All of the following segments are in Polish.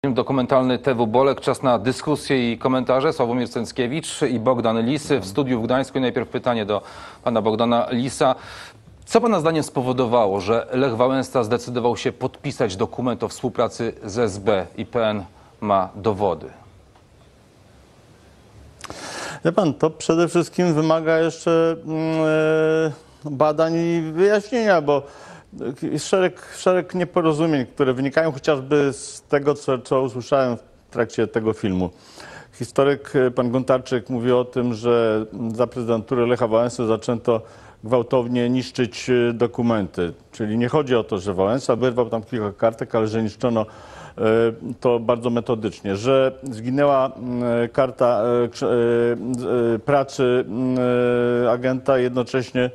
film dokumentalny TW Bolek. Czas na dyskusję i komentarze. Sławomir Cęckiewicz i Bogdan Lis w studiu w Gdańsku. I najpierw pytanie do pana Bogdana Lisa. Co pana zdaniem spowodowało, że Lech Wałęsa zdecydował się podpisać dokument o współpracy z SB? IPN ma dowody. Wie pan, to przede wszystkim wymaga jeszcze badań i wyjaśnienia, bo jest szereg nieporozumień, które wynikają chociażby z tego, co usłyszałem w trakcie tego filmu. Historyk pan Gontarczyk mówi o tym, że za prezydentury Lecha Wałęsy zaczęto gwałtownie niszczyć dokumenty. Czyli nie chodzi o to, że Wałęsa wyrwał tam kilka kartek, ale że niszczono to bardzo metodycznie, że zginęła karta pracy agenta, jednocześnie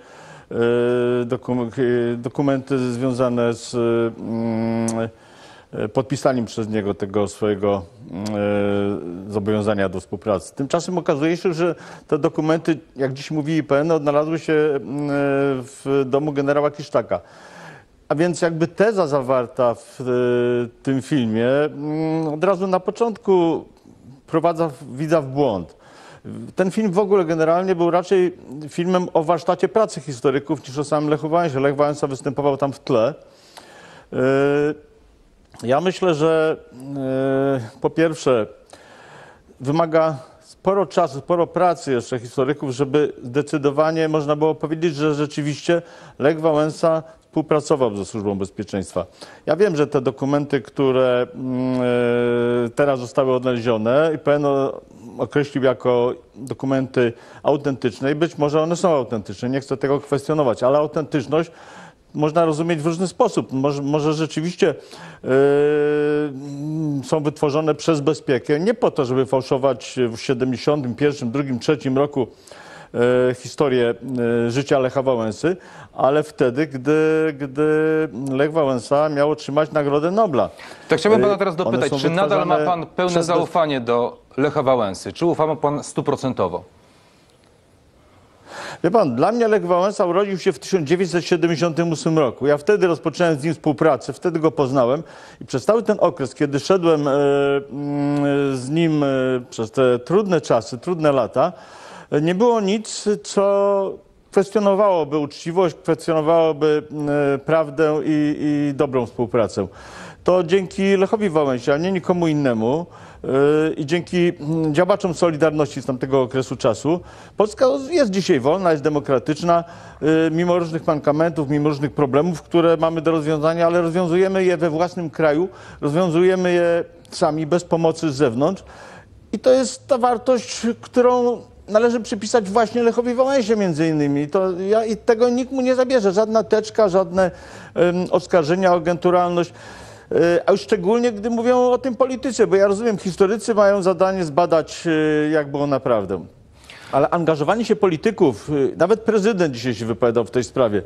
dokumenty związane z podpisaniem przez niego tego swojego zobowiązania do współpracy. Tymczasem okazuje się, że te dokumenty, jak dziś mówi IPN, odnalazły się w domu generała Kiszczaka. A więc jakby teza zawarta w tym filmie od razu na początku prowadza widza w błąd. Ten film w ogóle generalnie był raczej filmem o warsztacie pracy historyków niż o samym Lechu Wałęsie. Lech Wałęsa występował tam w tle. Ja myślę, że po pierwsze wymaga sporo czasu, sporo pracy jeszcze historyków, żeby zdecydowanie można było powiedzieć, że rzeczywiście Lech Wałęsa współpracował ze Służbą Bezpieczeństwa. Ja wiem, że te dokumenty, które teraz zostały odnalezione, IPN określił jako dokumenty autentyczne i być może one są autentyczne, nie chcę tego kwestionować, ale autentyczność można rozumieć w różny sposób. Może rzeczywiście są wytworzone przez bezpiekę, nie po to, żeby fałszować w 71, 2, 3 roku historię życia Lecha Wałęsy, ale wtedy, gdy Lech Wałęsa miał otrzymać Nagrodę Nobla. Tak chciałbym pana teraz dopytać, czy nadal ma pan pełne zaufanie do Lecha Wałęsy? Czy ufa mu pan 100%? Wie pan, dla mnie Lech Wałęsa urodził się w 1978 roku. Ja wtedy rozpocząłem z nim współpracę, wtedy go poznałem i przez cały ten okres, kiedy szedłem z nim przez te trudne czasy, trudne lata, nie było nic, co kwestionowałoby uczciwość, kwestionowałoby prawdę i dobrą współpracę. To dzięki Lechowi Wałęsie, a nie nikomu innemu i dzięki działaczom Solidarności z tamtego okresu czasu Polska jest dzisiaj wolna, jest demokratyczna, mimo różnych mankamentów, mimo różnych problemów, które mamy do rozwiązania, ale rozwiązujemy je we własnym kraju, rozwiązujemy je sami, bez pomocy z zewnątrz i to jest ta wartość, którą należy przypisać właśnie Lechowi Wałęsie między innymi. I tego nikt mu nie zabierze. Żadna teczka, żadne oskarżenia o agenturalność. A już szczególnie, gdy mówią o tym politycy, bo ja rozumiem, historycy mają zadanie zbadać, jak było naprawdę. Ale angażowanie się polityków, nawet prezydent dzisiaj się wypowiadał w tej sprawie.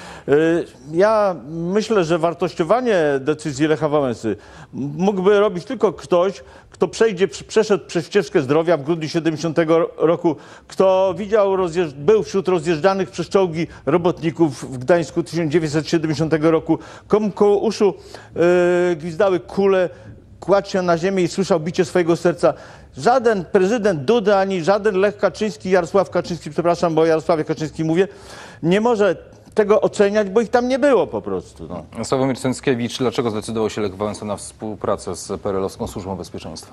Ja myślę, że wartościowanie decyzji Lecha Wałęsy mógłby robić tylko ktoś, kto przeszedł przez ścieżkę zdrowia w grudniu 70 roku, kto był wśród rozjeżdżanych przez czołgi robotników w Gdańsku 1970 roku, komu koło uszu gwizdały kule, kładł się na ziemię i słyszał bicie swojego serca. Żaden prezydent Duda, ani żaden Lech Kaczyński, Jarosław Kaczyński, przepraszam, bo o Jarosławie Kaczyńskim mówię, nie może tego oceniać, bo ich tam nie było po prostu. No. Sławomir Cęckiewicz, dlaczego zdecydował się Lech Wałęsa na współpracę z PRL-owską Służbą Bezpieczeństwa?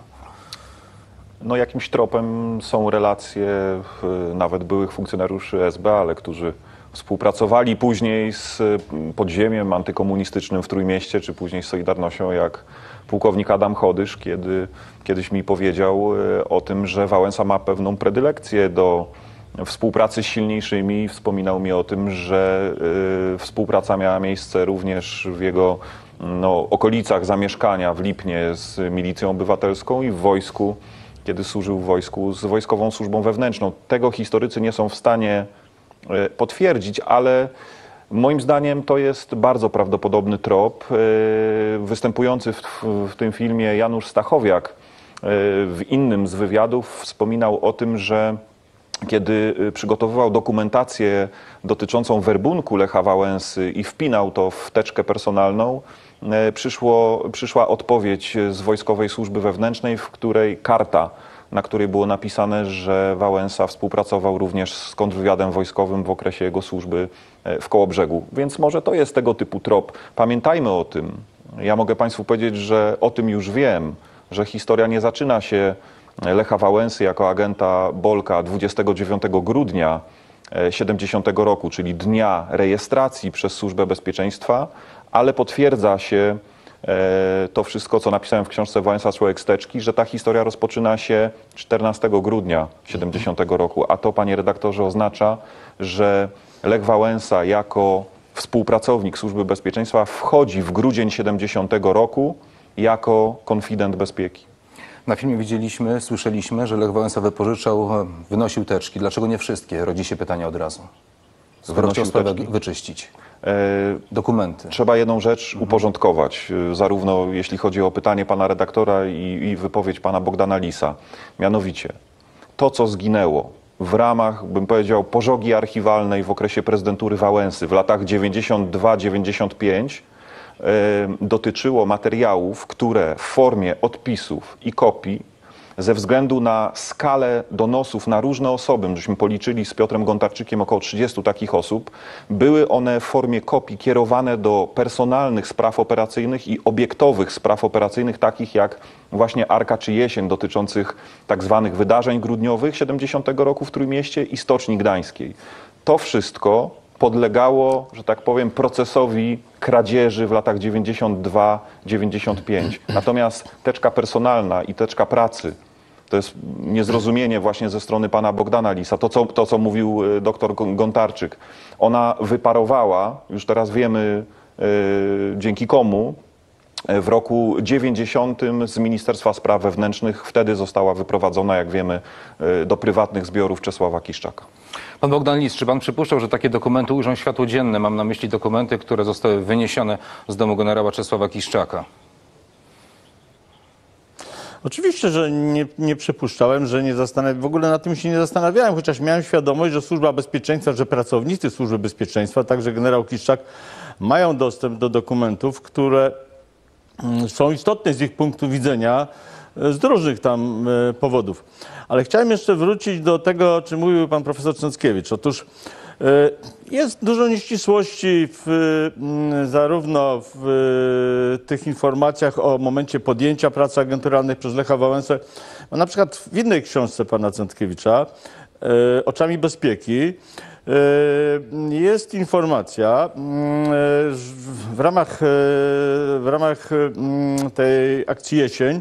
No jakimś tropem są relacje nawet byłych funkcjonariuszy SB, ale którzy współpracowali później z podziemiem antykomunistycznym w Trójmieście, czy później z Solidarnością, jak pułkownik Adam Chodysz, kiedy kiedyś mi powiedział o tym, że Wałęsa ma pewną predylekcję do współpracy z silniejszymi. Wspominał mi o tym, że współpraca miała miejsce również w jego okolicach zamieszkania w Lipnie z milicją obywatelską i w wojsku, kiedy służył w wojsku z Wojskową Służbą Wewnętrzną. Tego historycy nie są w stanie potwierdzić, ale moim zdaniem to jest bardzo prawdopodobny trop. Występujący w tym filmie Janusz Stachowiak w innym z wywiadów wspominał o tym, że kiedy przygotowywał dokumentację dotyczącą werbunku Lecha Wałęsy i wpinał to w teczkę personalną, przyszła odpowiedź z Wojskowej Służby Wewnętrznej, w której karta, na której było napisane, że Wałęsa współpracował również z kontrwywiadem wojskowym w okresie jego służby w Kołobrzegu. Więc może to jest tego typu trop. Pamiętajmy o tym. Ja mogę Państwu powiedzieć, że o tym już wiem, że historia nie zaczyna się Lecha Wałęsy jako agenta Bolka 29 grudnia 70 roku, czyli dnia rejestracji przez Służbę Bezpieczeństwa, ale potwierdza się to wszystko, co napisałem w książce Wałęsa Człowiek Steczki, że ta historia rozpoczyna się 14 grudnia 70 roku, a to, panie redaktorze, oznacza, że Lech Wałęsa jako współpracownik Służby Bezpieczeństwa wchodzi w grudzień 70 roku jako konfident bezpieki. Na filmie widzieliśmy, słyszeliśmy, że Lech Wałęsa wynosił teczki. Dlaczego nie wszystkie? Rodzi się pytanie od razu. Skoro chciał sprawę wyczyścić. Dokumenty. Trzeba jedną rzecz uporządkować, zarówno jeśli chodzi o pytanie pana redaktora i wypowiedź pana Bogdana Lisa. Mianowicie, to co zginęło w ramach, bym powiedział, pożogi archiwalnej w okresie prezydentury Wałęsy w latach 92-95 dotyczyło materiałów, które w formie odpisów i kopii ze względu na skalę donosów na różne osoby, żeśmy policzyli z Piotrem Gontarczykiem około 30 takich osób, były one w formie kopii kierowane do personalnych spraw operacyjnych i obiektowych spraw operacyjnych, takich jak właśnie Arka czy Jesień, dotyczących tak zwanych wydarzeń grudniowych 70 roku w Trójmieście i Stoczni Gdańskiej. To wszystko podlegało, że tak powiem, procesowi kradzieży w latach 92-95. Natomiast teczka personalna i teczka pracy, to jest niezrozumienie właśnie ze strony pana Bogdana Lisa, to co mówił doktor Gontarczyk. Ona wyparowała, już teraz wiemy dzięki komu, w roku 90 z Ministerstwa Spraw Wewnętrznych. Wtedy została wyprowadzona, jak wiemy, do prywatnych zbiorów Czesława Kiszczaka. Pan Bogdan Lis, czy pan przypuszczał, że takie dokumenty ujrzą światło dzienne? Mam na myśli dokumenty, które zostały wyniesione z domu generała Czesława Kiszczaka. Oczywiście, że nie przypuszczałem, że w ogóle na tym się nie zastanawiałem, chociaż miałem świadomość, że Służba Bezpieczeństwa, że pracownicy Służby Bezpieczeństwa, także generał Kiszczak, mają dostęp do dokumentów, które są istotne z ich punktu widzenia z różnych tam powodów. Ale chciałem jeszcze wrócić do tego, o czym mówił pan profesor Cęckiewicz. Otóż jest dużo nieścisłości zarówno w tych informacjach o momencie podjęcia pracy agenturalnych przez Lecha Wałęsę, a na przykład w innej książce pana Cęckiewicza, Oczami bezpieki, jest informacja w ramach tej akcji Jesień.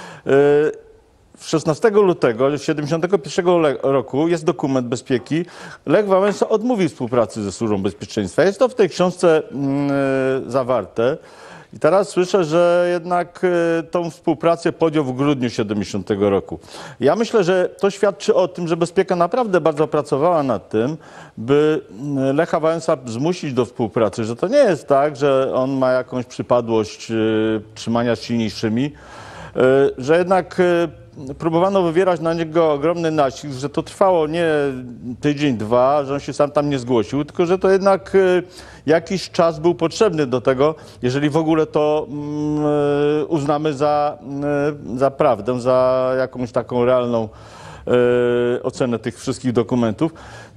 16 lutego 1971 roku jest dokument bezpieki. Lech Wałęsa odmówił współpracy ze Służbą Bezpieczeństwa. Jest to w tej książce zawarte. I teraz słyszę, że jednak tą współpracę podjął w grudniu 70 roku. Ja myślę, że to świadczy o tym, że bezpieka naprawdę bardzo pracowała nad tym, by Lecha Wałęsa zmusić do współpracy, że to nie jest tak, że on ma jakąś przypadłość trzymania z silniejszymi, że jednak próbowano wywierać na niego ogromny nacisk, że to trwało nie tydzień, dwa, że on się sam tam nie zgłosił, tylko że to jednak jakiś czas był potrzebny do tego, jeżeli w ogóle to uznamy za prawdę, za jakąś taką realną ocenę tych wszystkich dokumentów.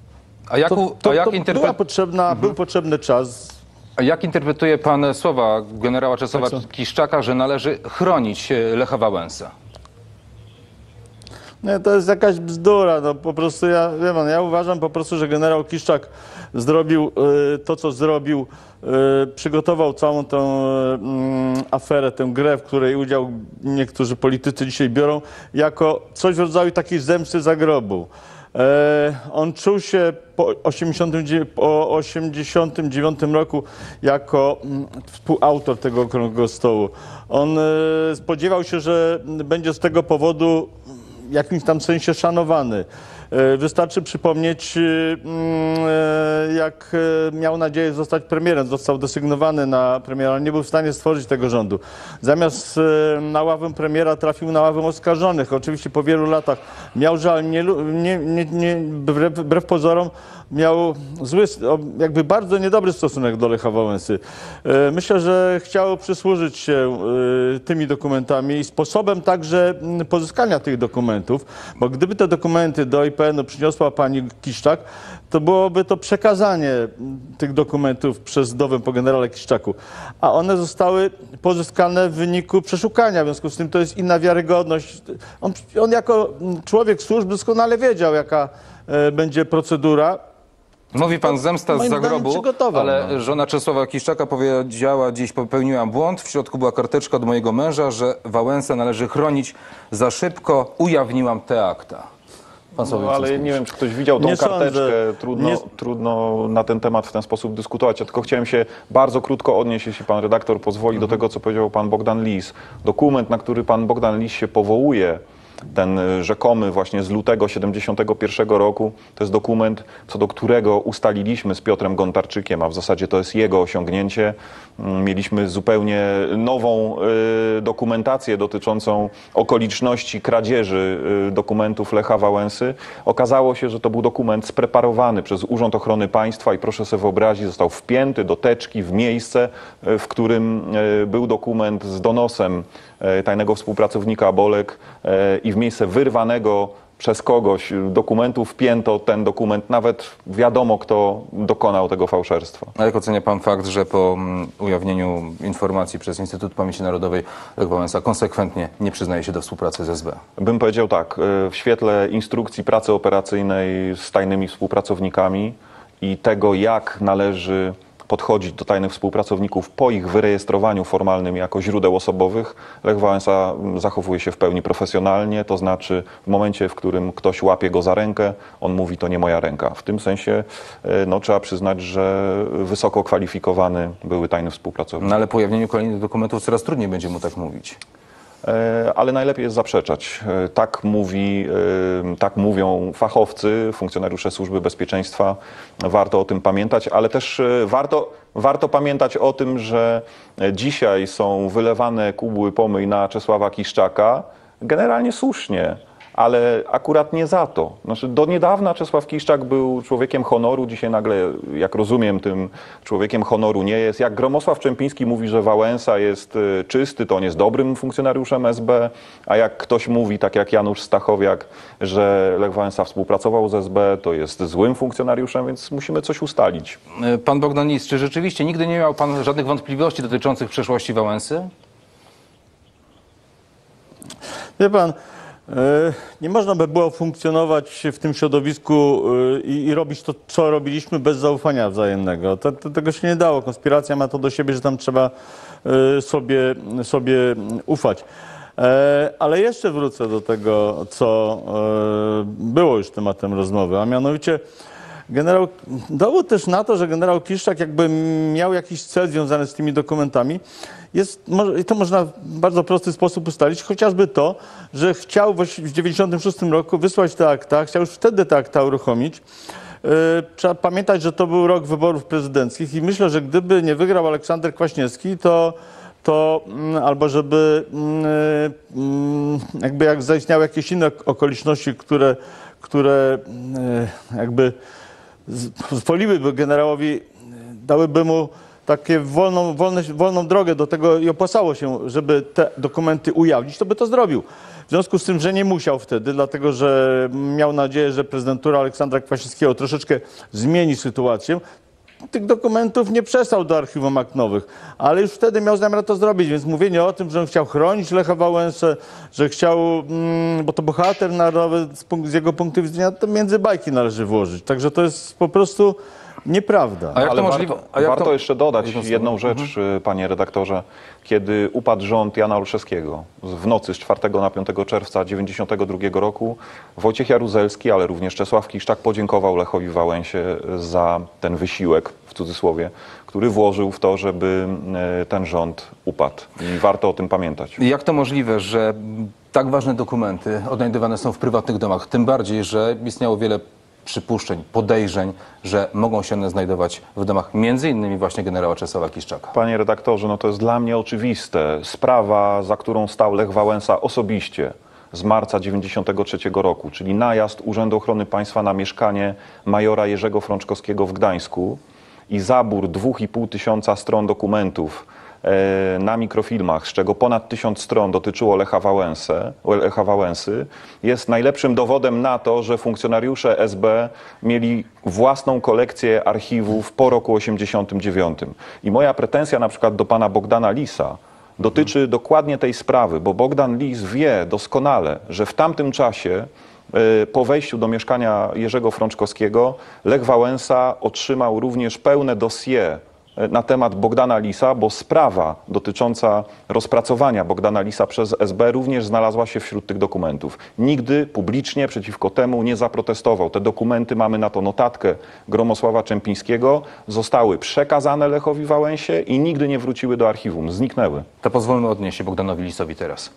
Był potrzebny czas. A jak interpretuje pan słowa generała Czesława Kiszczaka, że należy chronić Lecha Wałęsę? Nie, to jest jakaś bzdura. No, po prostu ja uważam po prostu, że generał Kiszczak zrobił to, co zrobił. Przygotował całą tę aferę, tę grę, w której udział niektórzy politycy dzisiaj biorą, jako coś w rodzaju takiej zemsty zagrobu. On czuł się po 1989 roku jako współautor tego okrągłego stołu. On spodziewał się, że będzie z tego powodu w jakimś tam sensie szanowany. Wystarczy przypomnieć, jak miał nadzieję zostać premierem, został desygnowany na premiera, ale nie był w stanie stworzyć tego rządu. Zamiast na ławę premiera trafił na ławę oskarżonych. Oczywiście po wielu latach miał żal, wbrew pozorom miał zły, jakby bardzo niedobry stosunek do Lecha Wałęsy. Myślę, że chciał przysłużyć się tymi dokumentami i sposobem także pozyskania tych dokumentów, bo gdyby te dokumenty do IPN-u przyniosła pani Kiszczak, to byłoby to przekazanie tych dokumentów przez Dowę po generale Kiszczaku, a one zostały pozyskane w wyniku przeszukania, w związku z tym to jest inna wiarygodność. On jako człowiek służb doskonale wiedział, jaka będzie procedura. Mówi pan zemsta z moim zdaniem zagrobu, przygotował, ale żona Czesława Kiszczaka powiedziała dziś: popełniłam błąd, w środku była karteczka od mojego męża, że Wałęsę należy chronić, za szybko ujawniłam te akta. Pan No, ale nie wiem, czy ktoś widział tą Nie karteczkę. sądzę. Trudno na ten temat w ten sposób dyskutować. Ja tylko chciałem się bardzo krótko odnieść, jeśli pan redaktor pozwoli, do tego, co powiedział pan Bogdan Lis. Dokument, na który pan Bogdan Lis się powołuje, ten rzekomy właśnie z lutego 1971 roku, to jest dokument, co do którego ustaliliśmy z Piotrem Gontarczykiem, a w zasadzie to jest jego osiągnięcie. Mieliśmy zupełnie nową dokumentację dotyczącą okoliczności kradzieży dokumentów Lecha Wałęsy. Okazało się, że to był dokument spreparowany przez Urząd Ochrony Państwa i proszę sobie wyobrazić, został wpięty do teczki w miejsce, w którym był dokument z donosem tajnego współpracownika Bolek i w miejsce wyrwanego przez kogoś dokumentu wpięto ten dokument, nawet wiadomo, kto dokonał tego fałszerstwa. A jak ocenia pan fakt, że po ujawnieniu informacji przez Instytut Pamięci Narodowej Lech Wałęsa konsekwentnie nie przyznaje się do współpracy z SB? Bym powiedział tak, w świetle instrukcji pracy operacyjnej z tajnymi współpracownikami i tego, jak należy podchodzić do tajnych współpracowników po ich wyrejestrowaniu formalnym jako źródeł osobowych, Lech Wałęsa zachowuje się w pełni profesjonalnie, to znaczy w momencie, w którym ktoś łapie go za rękę, on mówi: to nie moja ręka. W tym sensie no, trzeba przyznać, że wysoko kwalifikowany były tajny współpracownik. No ale po ujawnieniu kolejnych dokumentów coraz trudniej będzie mu tak mówić. Ale najlepiej jest zaprzeczać. Tak mówią fachowcy, funkcjonariusze Służby Bezpieczeństwa. Warto o tym pamiętać, ale też warto pamiętać o tym, że dzisiaj są wylewane kubły pomyj na Czesława Kiszczaka, generalnie słusznie, ale akurat nie za to. Znaczy, do niedawna Czesław Kiszczak był człowiekiem honoru, dzisiaj nagle, jak rozumiem, tym człowiekiem honoru nie jest. Jak Gromosław Czempiński mówi, że Wałęsa jest czysty, to on jest dobrym funkcjonariuszem SB, a jak ktoś mówi, tak jak Janusz Stachowiak, że Lech Wałęsa współpracował z SB, to jest złym funkcjonariuszem, więc musimy coś ustalić. Pan Bogdan Lis, czy rzeczywiście nigdy nie miał pan żadnych wątpliwości dotyczących przeszłości Wałęsy? Wie pan, nie można by było funkcjonować w tym środowisku i robić to, co robiliśmy, bez zaufania wzajemnego. Tego się nie dało. Konspiracja ma to do siebie, że tam trzeba sobie ufać. Ale jeszcze wrócę do tego, co było już tematem rozmowy, a mianowicie dowód też na to, że generał Kiszczak jakby miał jakiś cel związany z tymi dokumentami, i to można w bardzo prosty sposób ustalić, chociażby to, że chciał w 1996 roku wysłać te akta, chciał już wtedy te akta uruchomić. Trzeba pamiętać, że to był rok wyborów prezydenckich i myślę, że gdyby nie wygrał Aleksander Kwaśniewski, albo żeby jakby jak zaistniały jakieś inne okoliczności, które jakby pozwoliłyby generałowi, dałyby mu takie wolną drogę do tego i opłacało się, żeby te dokumenty ujawnić, to by to zrobił. W związku z tym, że nie musiał wtedy, dlatego że miał nadzieję, że prezydentura Aleksandra Kwaśniewskiego troszeczkę zmieni sytuację, tych dokumentów nie przesłał do archiwum akt nowych, ale już wtedy miał zamiar to zrobić, więc mówienie o tym, że on chciał chronić Lecha Wałęsę, że chciał, bo to bohater narodowy z jego punktu widzenia, to między bajki należy włożyć. Także to jest po prostu nieprawda. A jak Ale to możliwe? warto jeszcze dodać jedną rzecz, panie redaktorze. Kiedy upadł rząd Jana Olszewskiego w nocy z 4 na 5 czerwca 1992 roku, Wojciech Jaruzelski, ale również Czesław Kiszczak podziękował Lechowi Wałęsie za ten wysiłek, w cudzysłowie, który włożył w to, żeby ten rząd upadł. I warto o tym pamiętać. Jak to możliwe, że Tak ważne dokumenty odnajdywane są w prywatnych domach, tym bardziej, że istniało wiele przypuszczeń, podejrzeń, że mogą się one znajdować w domach między innymi właśnie generała Czesława Kiszczaka. Panie redaktorze, no to jest dla mnie oczywiste. Sprawa, za którą stał Lech Wałęsa osobiście z marca 1993 roku, czyli najazd Urzędu Ochrony Państwa na mieszkanie majora Jerzego Frączkowskiego w Gdańsku i zabór 2500 stron dokumentów na mikrofilmach, z czego ponad 1000 stron dotyczyło Lecha Wałęsy, jest najlepszym dowodem na to, że funkcjonariusze SB mieli własną kolekcję archiwów po roku 1989. I moja pretensja na przykład do pana Bogdana Lisa dotyczy dokładnie tej sprawy, bo Bogdan Lis wie doskonale, że w tamtym czasie po wejściu do mieszkania Jerzego Frączkowskiego Lech Wałęsa otrzymał również pełne dossier na temat Bogdana Lisa, bo sprawa dotycząca rozpracowania Bogdana Lisa przez SB również znalazła się wśród tych dokumentów. Nigdy publicznie przeciwko temu nie zaprotestował. Te dokumenty, mamy na to notatkę Gromosława Czempińskiego, zostały przekazane Lechowi Wałęsie i nigdy nie wróciły do archiwum, zniknęły. To pozwólmy odnieść się Bogdanowi Lisowi teraz.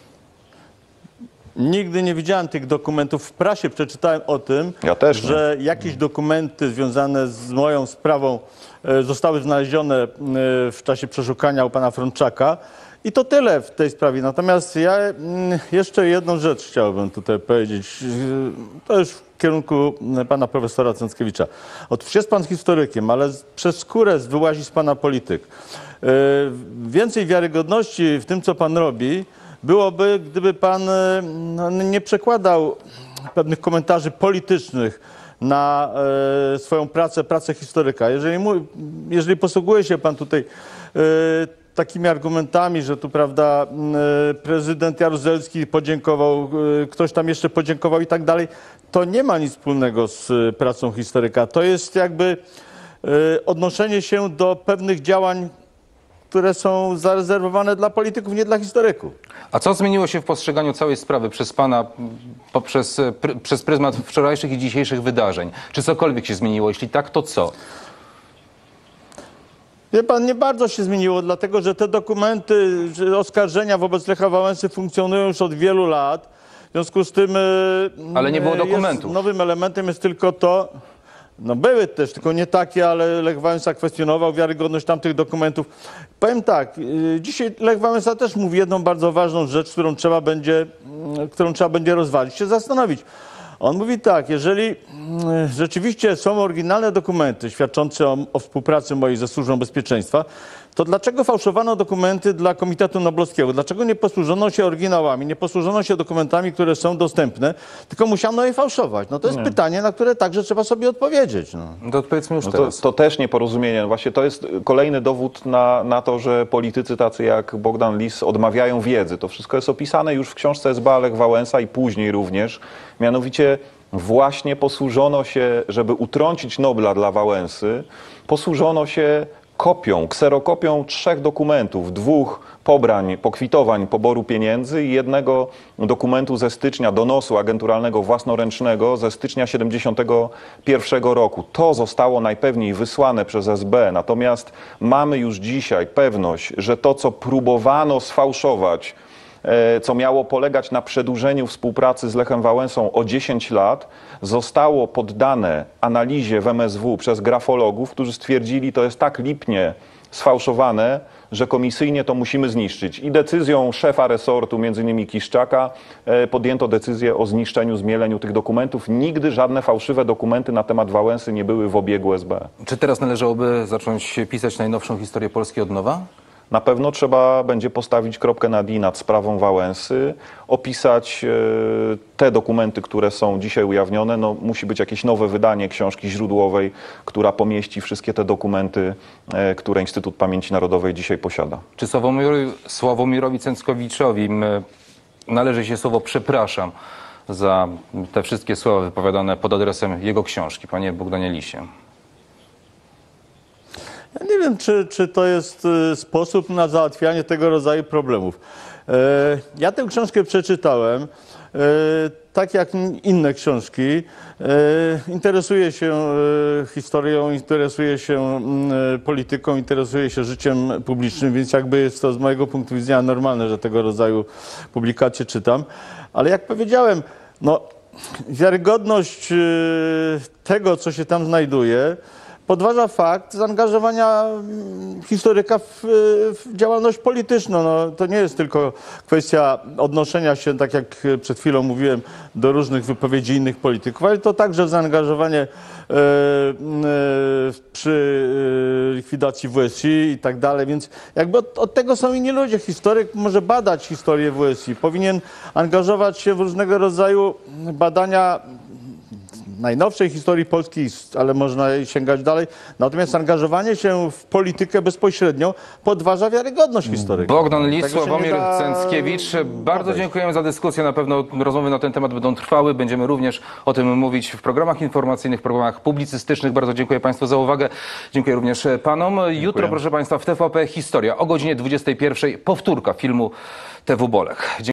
Nigdy nie widziałem tych dokumentów. W prasie przeczytałem o tym, Ja też nie. że jakieś dokumenty związane z moją sprawą zostały znalezione w czasie przeszukania u pana Frączaka. I to tyle w tej sprawie. Natomiast ja jeszcze jedną rzecz chciałbym tutaj powiedzieć. To już w kierunku pana profesora Cęckiewicza. Otóż jest pan historykiem, ale przez skórę wyłazi z pana polityk. Więcej wiarygodności w tym, co pan robi, byłoby, gdyby pan nie przekładał pewnych komentarzy politycznych na swoją pracę historyka. Jeżeli posługuje się pan tutaj takimi argumentami, że tu, prawda, prezydent Jaruzelski podziękował, ktoś tam jeszcze podziękował i tak dalej, to nie ma nic wspólnego z pracą historyka. To jest jakby odnoszenie się do pewnych działań, które są zarezerwowane dla polityków, nie dla historyków. A co zmieniło się w postrzeganiu całej sprawy przez pana przez pryzmat wczorajszych i dzisiejszych wydarzeń? Czy cokolwiek się zmieniło? Jeśli tak, to co? Wie pan, nie bardzo się zmieniło, dlatego że te dokumenty, oskarżenia wobec Lecha Wałęsy funkcjonują już od wielu lat. W związku z tym Ale nie było dokumentów. Nowym elementem jest tylko to, no były też, tylko nie takie, ale Lech Wałęsa kwestionował wiarygodność tamtych dokumentów. Powiem tak, dzisiaj Lech Wałęsa też mówi jedną bardzo ważną rzecz, którą trzeba będzie rozważyć, się zastanowić. On mówi tak, jeżeli rzeczywiście są oryginalne dokumenty świadczące o współpracy mojej ze Służbą Bezpieczeństwa, to dlaczego fałszowano dokumenty dla Komitetu Noblowskiego? Dlaczego nie posłużono się oryginałami, nie posłużono się dokumentami, które są dostępne, tylko musiano je fałszować? No to jest pytanie, na które także trzeba sobie odpowiedzieć. To odpowiedzmy już No teraz. to też nieporozumienie. Właśnie to jest kolejny dowód na to, że politycy tacy jak Bogdan Lis odmawiają wiedzy. To wszystko jest opisane już w książce SB Lech Wałęsa i później również. Mianowicie właśnie posłużono się, żeby utrącić Nobla dla Wałęsy, posłużono się kserokopią 3 dokumentów, 2 pobrań, pokwitowań poboru pieniędzy i 1 dokumentu ze stycznia, donosu agenturalnego własnoręcznego ze stycznia 1971 roku. To zostało najpewniej wysłane przez SB, natomiast mamy już dzisiaj pewność, że to, co próbowano sfałszować, co miało polegać na przedłużeniu współpracy z Lechem Wałęsą o 10 lat, zostało poddane analizie w MSW przez grafologów, którzy stwierdzili, to jest tak lipnie sfałszowane, że komisyjnie to musimy zniszczyć. I decyzją szefa resortu, między innymi Kiszczaka, podjęto decyzję o zniszczeniu, zmieleniu tych dokumentów. Nigdy żadne fałszywe dokumenty na temat Wałęsy nie były w obiegu SB. Czy teraz należałoby zacząć pisać najnowszą historię Polski od nowa? Na pewno trzeba będzie postawić kropkę nad i nad sprawą Wałęsy, opisać te dokumenty, które są dzisiaj ujawnione. No, musi być jakieś nowe wydanie książki źródłowej, która pomieści wszystkie te dokumenty, które Instytut Pamięci Narodowej dzisiaj posiada. Czy Sławomirowi Cęckowiczowi należy się słowo przepraszam za te wszystkie słowa wypowiadane pod adresem jego książki, panie Bogdanie Lisie? Ja nie wiem, czy to jest sposób na załatwianie tego rodzaju problemów. Ja tę książkę przeczytałem, tak jak inne książki. Interesuję się historią, interesuję się polityką, interesuję się życiem publicznym, więc jakby jest to z mojego punktu widzenia normalne, że tego rodzaju publikacje czytam. Ale jak powiedziałem, no, wiarygodność tego, co się tam znajduje, podważa fakt zaangażowania historyka w działalność polityczną. No, to nie jest tylko kwestia odnoszenia się, tak jak przed chwilą mówiłem, do różnych wypowiedzi innych polityków, ale to także zaangażowanie przy likwidacji WSI i tak dalej, więc jakby od tego są inni ludzie. Historyk może badać historię WSI, powinien angażować się w różnego rodzaju badania najnowszej historii Polski, ale można sięgać dalej. Natomiast angażowanie się w politykę bezpośrednio podważa wiarygodność historyka. Bogdan Lis, Tego się nie Sławomir da Cęckiewicz. Bardzo obejść. dziękujemy za dyskusję. Na pewno rozmowy na ten temat będą trwały. Będziemy również o tym mówić w programach informacyjnych, programach publicystycznych. Bardzo dziękuję Państwu za uwagę. Dziękuję również Panom. Jutro, proszę Państwa, w TVP Historia o godzinie 21:00 powtórka filmu TW Bolek.